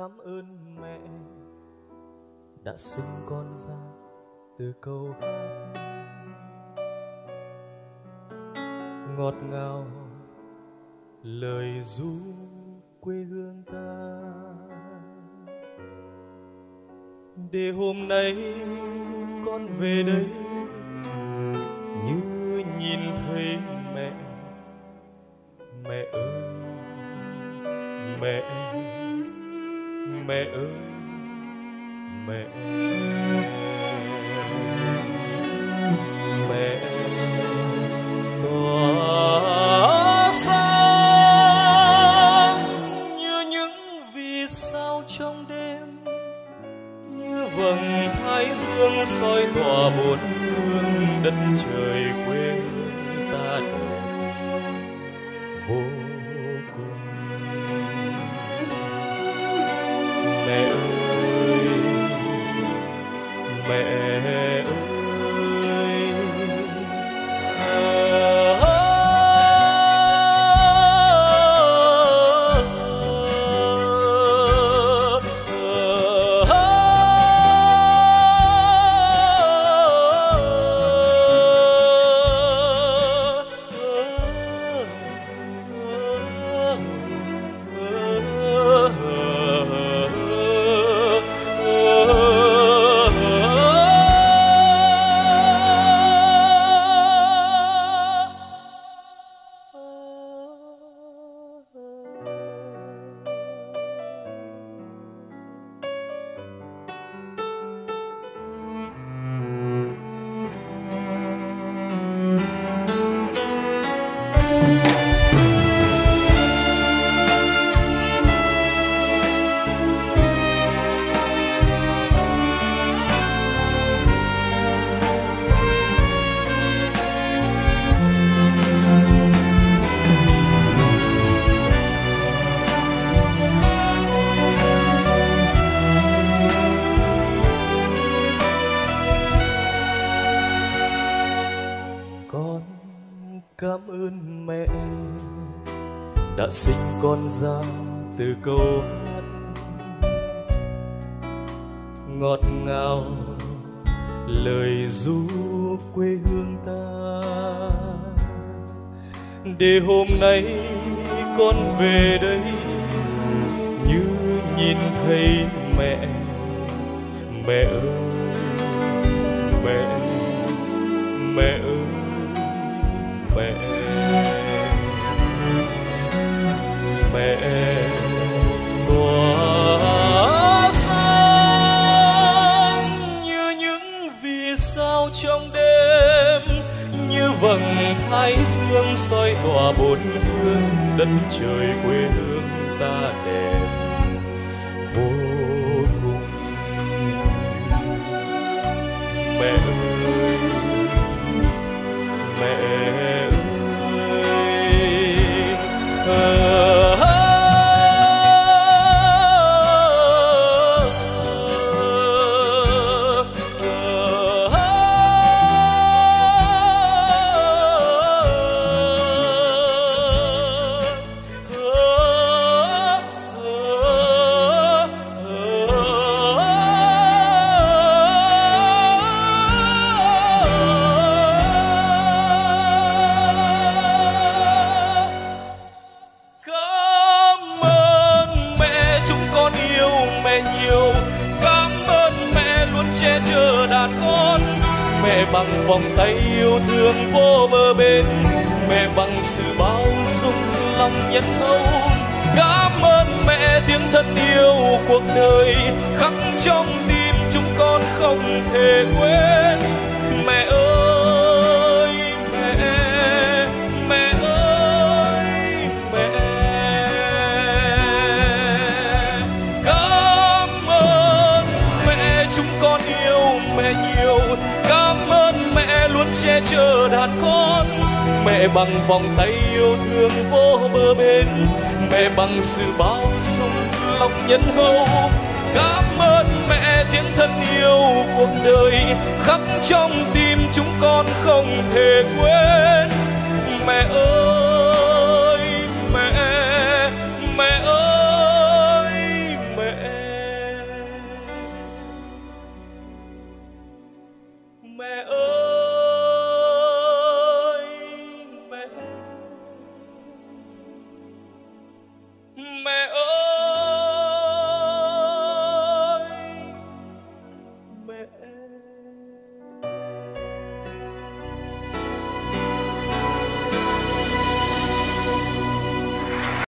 Cảm ơn mẹ đã sinh con ra từ câu hát ngọt ngào lời ru quê hương ta, để hôm nay con về đây như nhìn thấy mẹ. Mẹ ơi, mẹ, mẹ ơi, mẹ, mẹ tỏa sáng như những vì sao trong đêm, như vầng thái dương soi tỏa bốn phương đất trời quê hương ta đẹp vô cùng. Mẹ ơi, mẹ ơi, cảm ơn mẹ đã sinh con ra từ câu hát ngọt ngào lời ru quê hương ta, để hôm nay con về đây như nhìn thấy mẹ. Mẹ ơi, mẹ, mẹ ơi, mẹ, mẹ tỏa sáng như những vì sao trong đêm, như vầng thái dương soi tỏa bốn phương đất trời quê hương ta đẹp vô cùng. Mẹ ơi, mẹ nhiều. Cảm ơn mẹ luôn che chở đàn con, mẹ bằng vòng tay yêu thương vô bờ bến, mẹ bằng sự bao dung lòng nhân âu. Cảm ơn mẹ tiếng thân yêu cuộc đời khắc trong tim chúng con không thể quên. Mẹ ơi, mẹ, mẹ ơi, mẹ. Cảm ơn mẹ chúng con yêu mẹ nhiều. Cảm ơn mẹ luôn che chở đàn con, mẹ bằng vòng tay yêu thương vô bờ bến, mẹ bằng sự bao dung lòng nhân hậu. Cảm ơn mẹ tiếng thân yêu cuộc đời khắc trong tim chúng con không thể quên. Mẹ ơi.